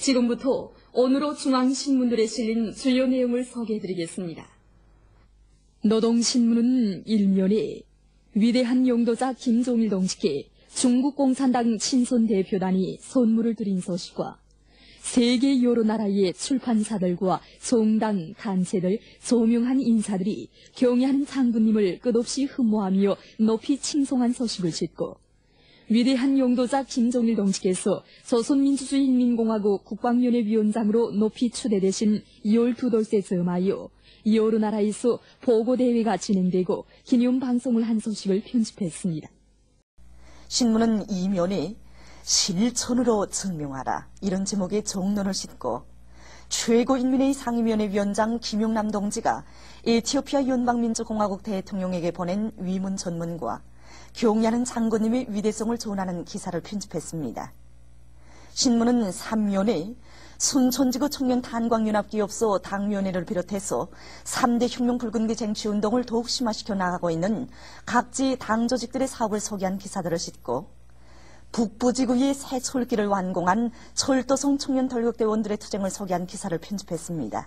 지금부터 오늘로 중앙신문들에 실린 주요 내용을 소개해드리겠습니다. 노동신문은 일면에 위대한 용도자 김종일 동지께 중국 공산당 친손 대표단이 선물을 드린 소식과 세계 여러 나라의 출판사들과 종당, 단체들, 조명한 인사들이 경애하는 장군님을 끝없이 흠모하며 높이 칭송한 소식을 짓고 위대한 용도자 김종일 동지께서 조선민주주의인민공화국 국방위원회위원장으로 높이 추대되신 12돌째 점하여 여러 나라에서 보고대회가 진행되고 기념방송을 한 소식을 편집했습니다. 신문은 이면에 실천으로 증명하라 이런 제목의 종론을 싣고 최고인민회의 상임위원회 위원장 김용남 동지가 에티오피아 연방민주공화국 대통령에게 보낸 위문 전문과 경애하는 장군님의 위대성을 전하는 기사를 편집했습니다. 신문은 3면에 순천지구 청년탄광연합기업소 당위원회를 비롯해서 3대 혁명불금기 쟁취운동을 더욱 심화시켜 나가고 있는 각지 당조직들의 사업을 소개한 기사들을 싣고 북부지구의 새 철길을 완공한 철도성 청년덜격대원들의 투쟁을 소개한 기사를 편집했습니다.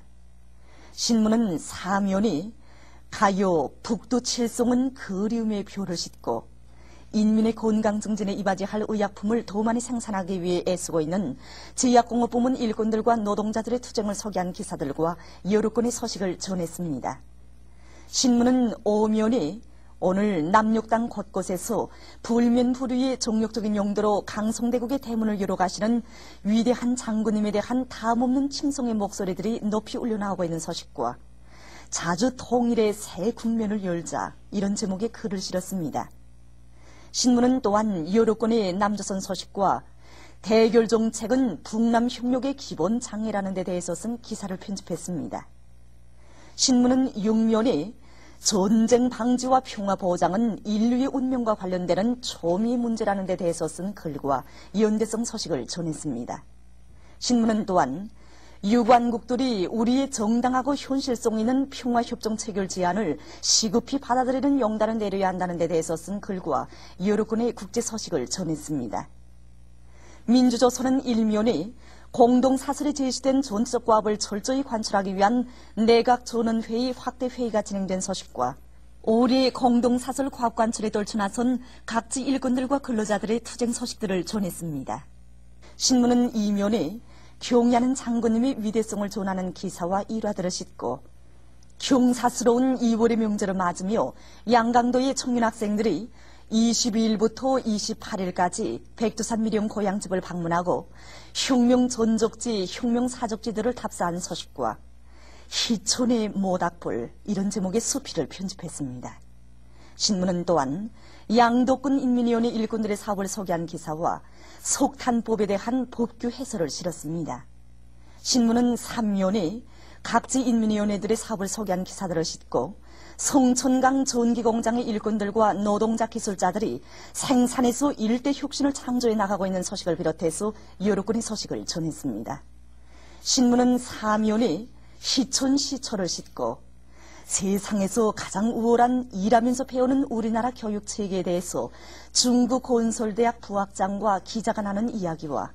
신문은 4면이 가요 북두칠송은 그리움의 표를 싣고 인민의 건강 증진에 이바지할 의약품을 더 많이 생산하기 위해 애쓰고 있는 제약공업부문 일꾼들과 노동자들의 투쟁을 소개한 기사들과 여러 건의 소식을 전했습니다. 신문은 5면이 오늘 남녘땅 곳곳에서 불면불위의 정력적인 용도로 강성대국의 대문을 열어 가시는 위대한 장군님에 대한 담없는 칭송의 목소리들이 높이 울려나오고 있는 소식과 자주 통일의 새 국면을 열자 이런 제목의 글을 실었습니다. 신문은 또한 여러 건의 남조선 소식과 대결 정책은 북남 협력의 기본 장애라는 데 대해서 쓴 기사를 편집했습니다. 신문은 6면에 전쟁 방지와 평화 보장은 인류의 운명과 관련되는 초미의 문제라는 데 대해서 쓴 글과 연대성 소식을 전했습니다. 신문은 또한 유관국들이 우리의 정당하고 현실성 있는 평화협정 체결 제안을 시급히 받아들이는 용단을 내려야 한다는 데 대해서 쓴 글과 여러 건의 국제 소식을 전했습니다. 민주조선은 1면에 공동사설에 제시된 전체적 과업을 철저히 관철하기 위한 내각전원회의 확대회의가 진행된 소식과 올해 공동사설 과업관철에 떨쳐나선 각지 일꾼들과 근로자들의 투쟁 소식들을 전했습니다. 신문은 2면에 경애하는 장군님의 위대성을 전하는 기사와 일화들을 싣고 경사스러운 2월의 명절을 맞으며 양강도의 청년 학생들이 22일부터 28일까지 백두산 미령 고향집을 방문하고 혁명 전적지, 혁명 사적지들을 탑사한 소식과 희촌의 모닥불 이런 제목의 수필을 편집했습니다. 신문은 또한 양도군 인민위원회 일꾼들의 사업을 소개한 기사와 속탄법에 대한 법규 해설을 실었습니다. 신문은 3면에 각지 인민위원회들의 사업을 소개한 기사들을 싣고 성천강 전기공장의 일꾼들과 노동자 기술자들이 생산에서 일대 혁신을 창조해 나가고 있는 소식을 비롯해서 여러 건의 소식을 전했습니다. 신문은 4면에 희촌시초를 싣고 세상에서 가장 우월한 일하면서 배우는 우리나라 교육 체계에 대해서 중국 건설대학 부학장과 기자가 나눈 이야기와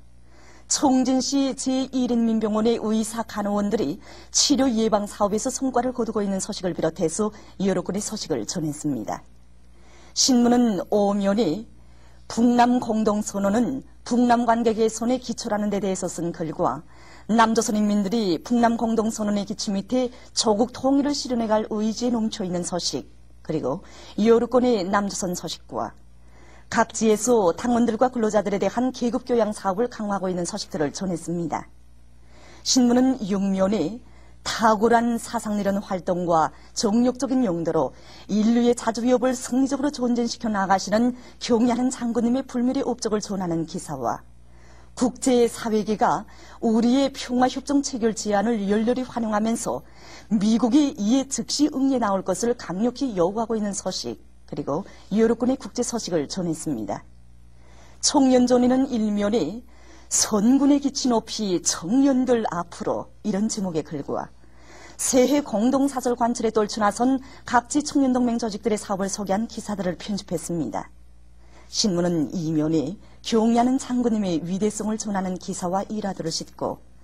청진시 제1인민병원의 의사 간호원들이 치료 예방 사업에서 성과를 거두고 있는 소식을 비롯해서 여러 건의 소식을 전했습니다. 신문은 5면에 북남 공동선언은 북남 관계 개선의 기초라는 데 대해서 쓴 글과 남조선 인민들이 북남 공동선언의 기초 밑에 조국 통일을 실현해갈 의지에 넘쳐있는 소식, 그리고 여러 건의 남조선 소식과 각지에서 당원들과 근로자들에 대한 계급교양 사업을 강화하고 있는 소식들을 전했습니다. 신문은 6면에 탁월한 사상이라는 활동과 정력적인 용도로 인류의 자주 위협을 승리적으로 전진시켜 나가시는 경애하는 장군님의 불멸의 업적을 전하는 기사와 국제사회계가 우리의 평화협정 체결 제안을 열렬히 환영하면서 미국이 이에 즉시 응해 나올 것을 강력히 요구하고 있는 소식, 그리고 여러 건의 국제 소식을 전했습니다. 청년전에는 1면에 선군의 기치 높이 청년들 앞으로 이런 제목의 글과 새해 공동사설 관철에 떨쳐나선 각지 청년동맹 조직들의 사업을 소개한 기사들을 편집했습니다. 신문은 2면에 경애하는 장군님의 위대성을 전하는 기사와 일화들을 싣고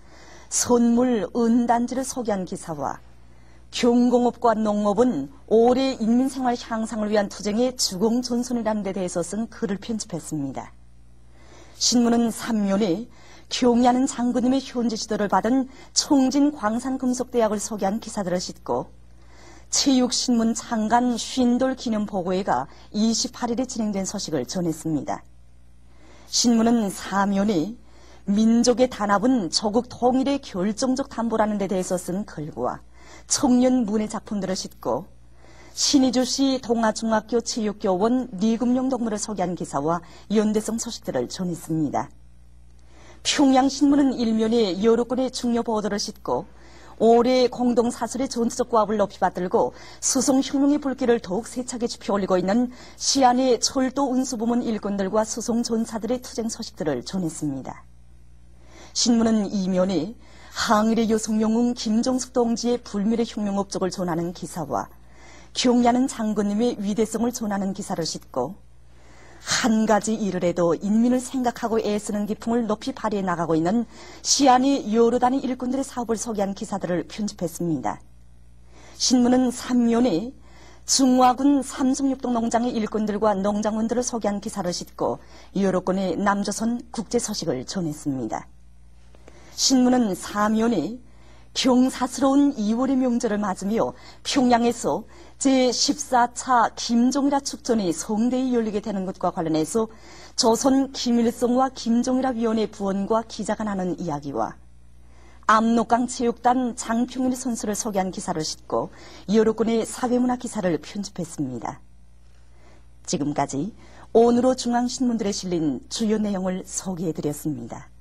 선물 은단지를 소개한 기사와 경공업과 농업은 올해 인민생활 향상을 위한 투쟁의 주공전선이라는 데 대해서 쓴 글을 편집했습니다. 신문은 3면에 경야는 장군님의 현지 지도를 받은 총진광산금속대학을 소개한 기사들을 싣고 체육신문 창간 쉰돌 기념보고회가 28일에 진행된 소식을 전했습니다. 신문은 4면에 민족의 단합은 조국 통일의 결정적 담보라는 데 대해서 쓴 글과 청년 문예 작품들을 싣고 신의주시 동아중학교 체육교원 리금용 동물을 소개한 기사와 연대성 소식들을 전했습니다. 평양신문은 1면에 여러 건의 중요 보도를 싣고 올해 공동사설의 전투적 과업을 높이 받들고 수송혁명의 불길을 더욱 세차게 지펴 올리고 있는 시안의 철도 운수부문 일꾼들과 수송전사들의 투쟁 소식들을 전했습니다. 신문은 2면에 항일의 여성영웅 김종숙 동지의 불멸의 혁명 업적을 전하는 기사와 경야는 장군님의 위대성을 전하는 기사를 싣고 한 가지 일을 해도 인민을 생각하고 애쓰는 기풍을 높이 발휘해 나가고 있는 시안의 여러 단위 일꾼들의 사업을 소개한 기사들을 편집했습니다. 신문은 3면에 중화군 삼성육동 농장의 일꾼들과 농장원들을 소개한 기사를 싣고 여러 건의 남조선 국제 소식을 전했습니다. 신문은 4면에 경사스러운 2월의 명절을 맞으며 평양에서 제14차 김종일화 축전이 성대히 열리게 되는 것과 관련해서 조선 김일성과 김종일화 위원회 부원과 기자가 나눈 이야기와 압록강 체육단 장평일 선수를 소개한 기사를 싣고 여러 건의 사회문화 기사를 편집했습니다. 지금까지 오늘의 중앙신문들에 실린 주요 내용을 소개해드렸습니다.